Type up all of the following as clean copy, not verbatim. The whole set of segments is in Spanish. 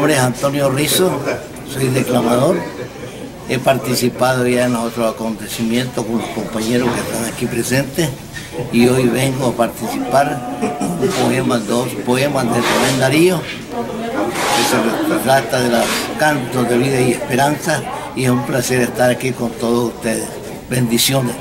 nombre es Antonio Rizo, soy declamador. He participado ya en otros acontecimientos con los compañeros que están aquí presentes y hoy vengo a participar en dos poemas de Rubén Darío, que se trata de los cantos de vida y esperanza, y es un placer estar aquí con todos ustedes. Bendiciones.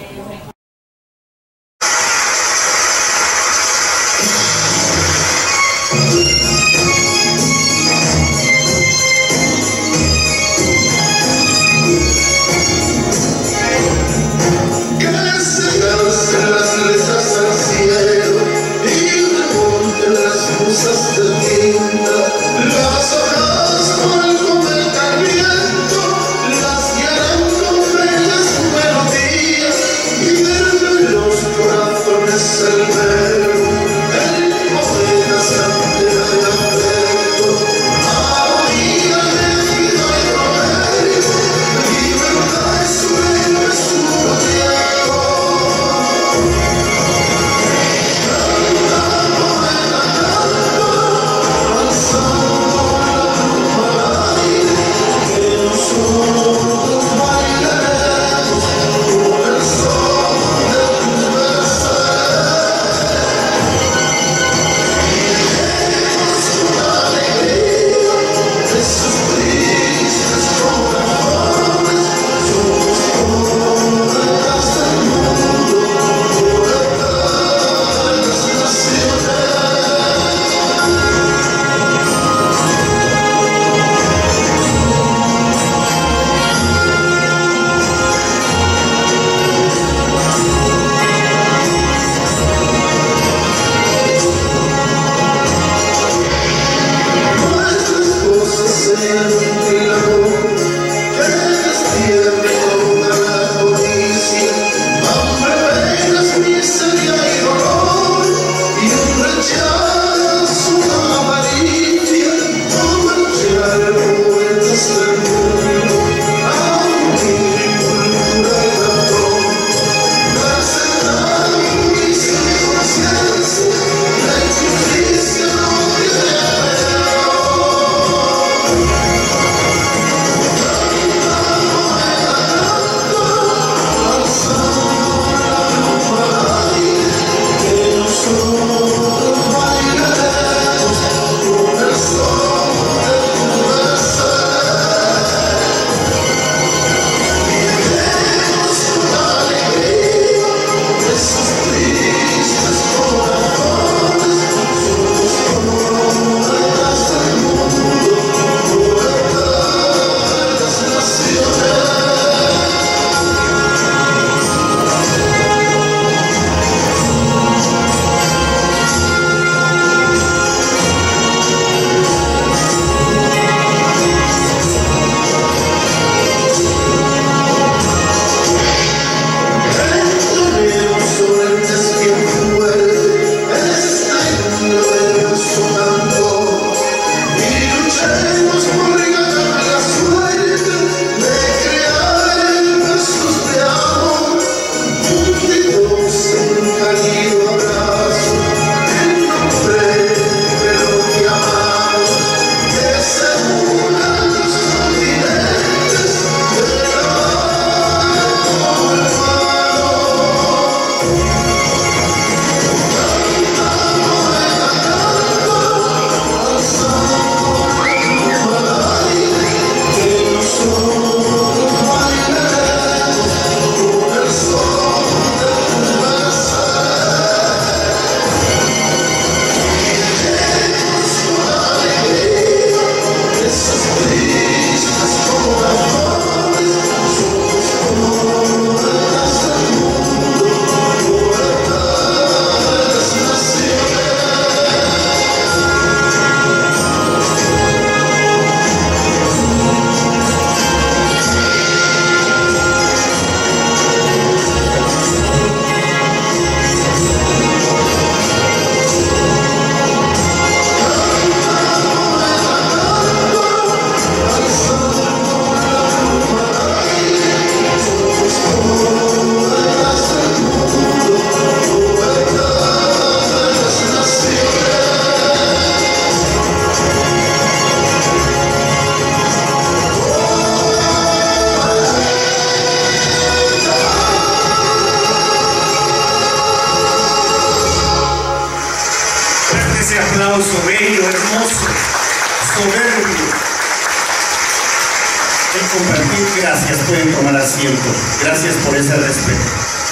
el compartir. Gracias, pueden tomar asiento. Gracias por ese respeto.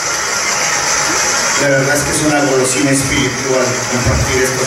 La verdad es que es una golosina espiritual compartir estos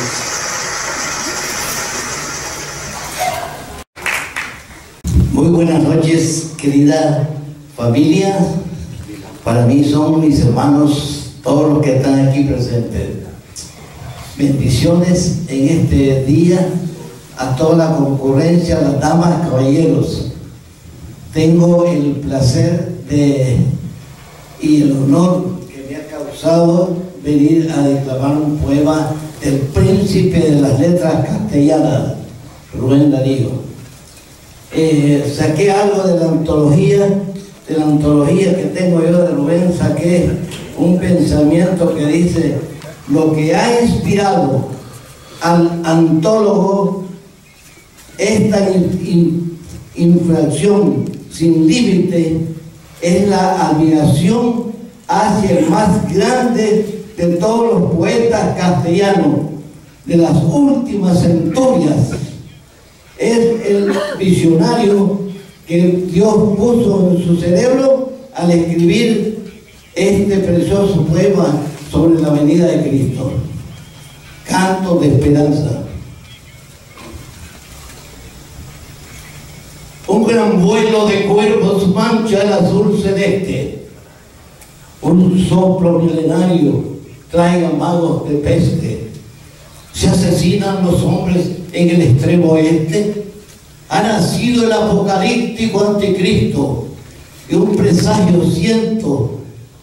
momentos. Muy buenas noches, querida familia. Para mí son mis hermanos, todos los que están aquí presentes. Bendiciones en este día a toda la concurrencia, las damas, caballeros. Tengo el placer y el honor que me ha causado venir a declamar un poema del príncipe de las letras castellanas, Rubén Darío. Saqué algo de la antología que tengo yo de Rubén. Saqué un pensamiento que dice: lo que ha inspirado al antólogo esta infracción sin límite es la admiración hacia el más grande de todos los poetas castellanos de las últimas centurias. Es el visionario que Dios puso en su cerebro al escribir este precioso poema sobre la venida de Cristo. Canto de esperanza. Un gran vuelo de cuervos mancha el azul celeste. Un soplo milenario trae amagos de peste. Se asesinan los hombres en el extremo oeste. Ha nacido el apocalíptico anticristo, y un presagio siento.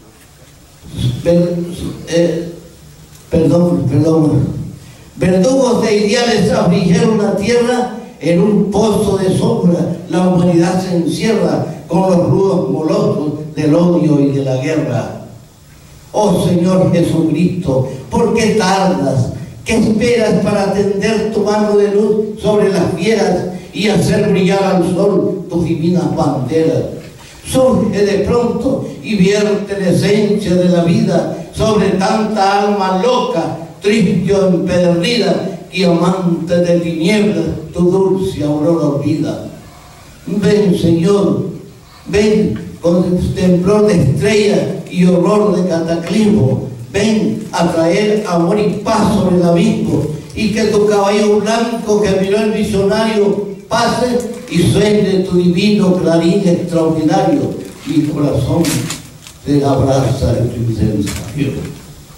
Verdugos de ideales afligieron la tierra. En un pozo de sombra la humanidad se encierra con los rudos molosos del odio y de la guerra. Oh Señor Jesucristo, ¿por qué tardas? ¿Qué esperas para tender tu mano de luz sobre las fieras y hacer brillar al sol tus divinas banderas? Surge de pronto y vierte la esencia de la vida sobre tanta alma loca, triste o empedernida, y amante de tinieblas tu dulce aurora olvida. Ven, Señor, ven con temblor de estrella y horror de cataclismo. Ven a traer amor y paz sobre el abismo, y que tu caballo blanco que miró el visionario pase y suene tu divino clarín extraordinario. Mi corazón se abraza de tu incensario.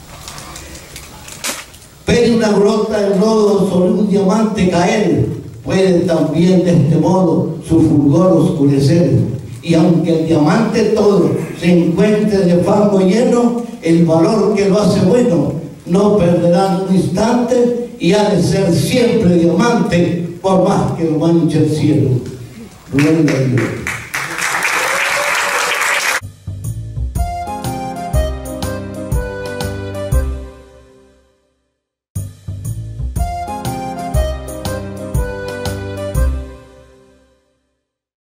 Ver una gota de lodo sobre un diamante caer, puede también de este modo su fulgor oscurecer. Y aunque el diamante todo se encuentre de fango lleno, el valor que lo hace bueno no perderá un instante, y ha de ser siempre diamante por más que lo manche el cielo. Rubén Darío.